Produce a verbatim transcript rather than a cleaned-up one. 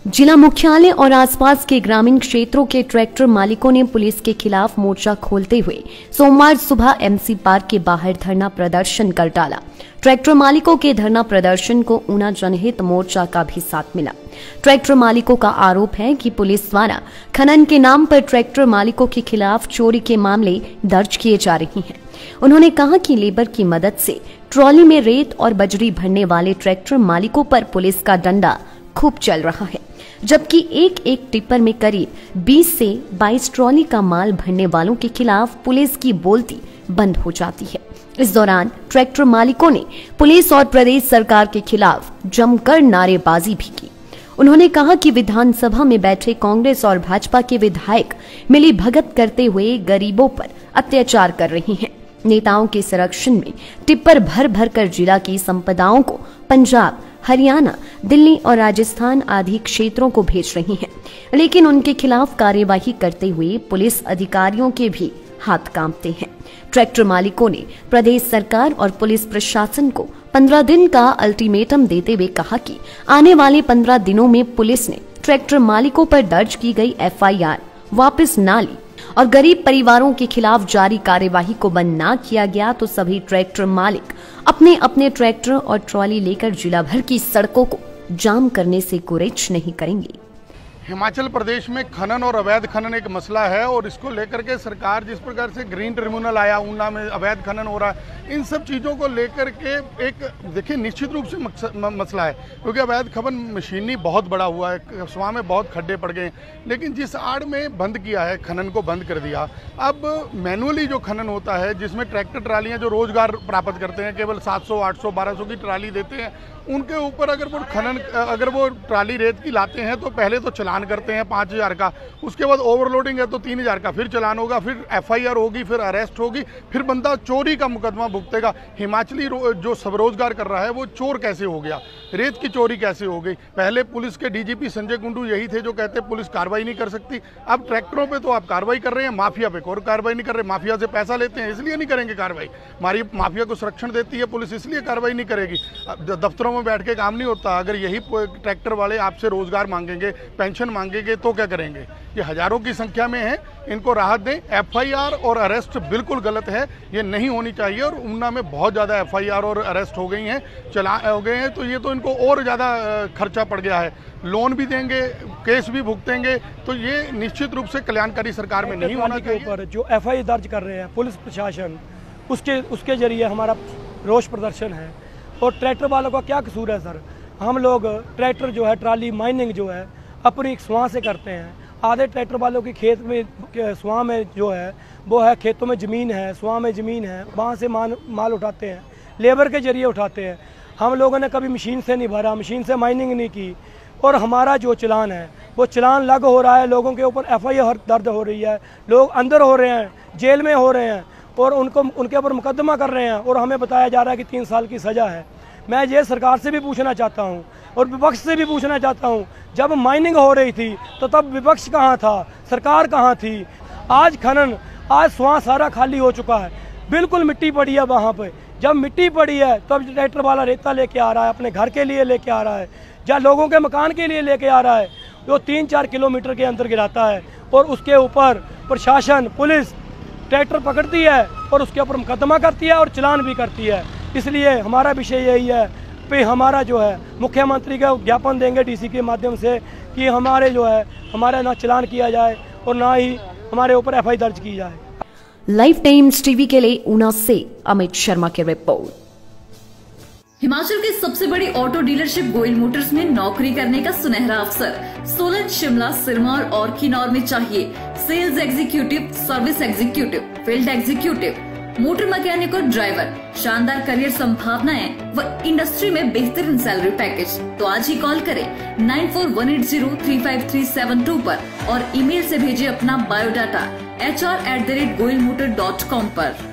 जिला मुख्यालय और आसपास के ग्रामीण क्षेत्रों के ट्रैक्टर मालिकों ने पुलिस के खिलाफ मोर्चा खोलते हुए सोमवार सुबह एमसी पार्क के बाहर धरना प्रदर्शन कर डाला। ट्रैक्टर मालिकों के धरना प्रदर्शन को ऊना जनहित मोर्चा का भी साथ मिला। ट्रैक्टर मालिकों का आरोप है कि पुलिस द्वारा खनन के नाम पर ट्रैक्टर मालिकों के खिलाफ चोरी के मामले दर्ज किए जा रहे हैं। उन्होंने कहा कि लेबर की मदद से ट्रॉली में रेत और बजरी भरने वाले ट्रैक्टर मालिकों पर पुलिस का डंडा खूब चल रहा है, जबकि एक एक टिप्पर में करीब बीस से बाईस ट्रॉली का माल भरने वालों के खिलाफ पुलिस की बोलती बंद हो जाती है। इस दौरान ट्रैक्टर मालिकों ने पुलिस और प्रदेश सरकार के खिलाफ जमकर नारेबाजी भी की। उन्होंने कहा कि विधानसभा में बैठे कांग्रेस और भाजपा के विधायक मिली भगत करते हुए गरीबों पर अत्याचार कर रहे हैं। नेताओं के संरक्षण में टिप्पर भर भर कर जिला की संपदाओं को पंजाब, हरियाणा, दिल्ली और राजस्थान आदि क्षेत्रों को भेज रही हैं, लेकिन उनके खिलाफ कार्यवाही करते हुए पुलिस अधिकारियों के भी हाथ कांपते हैं। ट्रैक्टर मालिकों ने प्रदेश सरकार और पुलिस प्रशासन को पंद्रह दिन का अल्टीमेटम देते हुए कहा कि आने वाले पंद्रह दिनों में पुलिस ने ट्रैक्टर मालिकों पर दर्ज की गई एफ आई आर वापस न ली और गरीब परिवारों के खिलाफ जारी कार्यवाही को बंद न किया गया तो सभी ट्रैक्टर मालिक अपने अपने ट्रैक्टर और ट्रॉली लेकर जिला भर की सड़कों को जाम करने से गुरेज नहीं करेंगे। हिमाचल प्रदेश में खनन और अवैध खनन एक मसला है और इसको लेकर के सरकार जिस प्रकार से ग्रीन ट्रिब्यूनल आया, ऊना में अवैध खनन हो रहा है, इन सब चीज़ों को लेकर के एक देखिए निश्चित रूप से मसला है, क्योंकि अवैध खनन मशीनी बहुत बड़ा हुआ है, कसवा में बहुत खड्डे पड़ गए, लेकिन जिस आड़ में बंद किया है, खनन को बंद कर दिया। अब मैनुअली जो खनन होता है जिसमें ट्रैक्टर ट्रालियाँ जो रोजगार प्राप्त करते हैं, केवल सात सौ आठ सौ बारह सौ की ट्राली देते हैं, उनके ऊपर अगर वो खनन अगर वो ट्राली रेत की लाते हैं तो पहले तो चलान करते हैं पाँच हज़ार का, उसके बाद ओवरलोडिंग है तो तीन हज़ार का, फिर चलान होगा, फिर एफ आई आर होगी, फिर अरेस्ट होगी, फिर बंदा चोरी का मुकदमा भुगतेगा। हिमाचली जो स्वरोजगार कर रहा है वो चोर कैसे हो गया, रेत की चोरी कैसे हो गई? पहले पुलिस के D G P Sanjay Kundu यही थे जो कहते पुलिस कार्रवाई नहीं कर सकती। अब ट्रैक्टरों पे तो आप कार्रवाई कर रहे हैं, माफिया पे और कार्रवाई नहीं कर रहे। माफिया से पैसा लेते हैं इसलिए नहीं करेंगे कार्रवाई, हमारी माफिया को संरक्षण देती है पुलिस इसलिए कार्रवाई नहीं करेगी। दफ्तरों में बैठ के काम नहीं होता। अगर यही ट्रैक्टर वाले आपसे रोजगार मांगेंगे, पेंशन मांगेंगे तो क्या करेंगे? ये हजारों की संख्या में है, इनको राहत दें। एफ आई आर और अरेस्ट बिल्कुल गलत है, ये नहीं होनी चाहिए और ऊना में बहुत ज़्यादा एफ आई आर और अरेस्ट हो गई हैं, चला हो गए हैं, तो ये तो इनको और ज़्यादा खर्चा पड़ गया है। लोन भी देंगे, केस भी भुगतेंगे, तो ये निश्चित रूप से कल्याणकारी सरकार में नहीं होना चाहिए। ऊपर जो एफ आई आर दर्ज कर रहे हैं पुलिस प्रशासन, उसके उसके जरिए हमारा रोष प्रदर्शन है। और ट्रैक्टर वालों का क्या कसूर है सर? हम लोग ट्रैक्टर जो है ट्राली माइनिंग जो है अपनी स्वां से करते हैं। आधे ट्रैक्टर वालों की खेत में स्वां में जो है वो है, खेतों में ज़मीन है, स्वां में ज़मीन है, वहाँ से मान माल उठाते हैं, लेबर के जरिए उठाते हैं। हम लोगों ने कभी मशीन से नहीं भरा, मशीन से माइनिंग नहीं की और हमारा जो चलान है वो चलान लग हो रहा है, लोगों के ऊपर एफ आई आर दर्ज हो रही है, लोग अंदर हो रहे हैं, जेल में हो रहे हैं और उनको उनके ऊपर मुकदमा कर रहे हैं और हमें बताया जा रहा है कि तीन साल की सज़ा है। मैं ये सरकार से भी पूछना चाहता हूँ और विपक्ष से भी पूछना चाहता हूँ, जब माइनिंग हो रही थी तो तब विपक्ष कहाँ था, सरकार कहाँ थी? आज खनन, आज स्वां सारा खाली हो चुका है, बिल्कुल मिट्टी पड़ी है वहाँ पे। जब मिट्टी पड़ी है तब ट्रैक्टर वाला रेता लेके आ रहा है, अपने घर के लिए लेके आ रहा है, या लोगों के मकान के लिए लेके आ रहा है, जो तीन चार किलोमीटर के अंदर गिराता है और उसके ऊपर प्रशासन, पुलिस ट्रैक्टर पकड़ती है और उसके ऊपर मुकदमा करती है और चलान भी करती है। इसलिए हमारा विषय यही है कि हमारा जो है मुख्यमंत्री का ज्ञापन देंगे डी सी के माध्यम से कि हमारे जो है हमारा ना चलान किया जाए और ना ही हमारे ऊपर एफ आई आर दर्ज की जाए। लाइफ टाइम्स टीवी के लिए ऊना से अमित शर्मा की रिपोर्ट। हिमाचल की सबसे बड़ी ऑटो डीलरशिप गोयल मोटर्स में नौकरी करने का सुनहरा अवसर। सोलन, शिमला, सिरमौर और किन्नौर में चाहिए sales executive, service executive, field executive, motor mechanic और ड्राइवर। शानदार करियर संभावनाएं व इंडस्ट्री में बेहतरीन सैलरी पैकेज। तो आज ही कॉल करें nine four one eight zero three five three seven two पर और ईमेल से भेजिए अपना biodata H R at the rate Goyal motor dot com पर।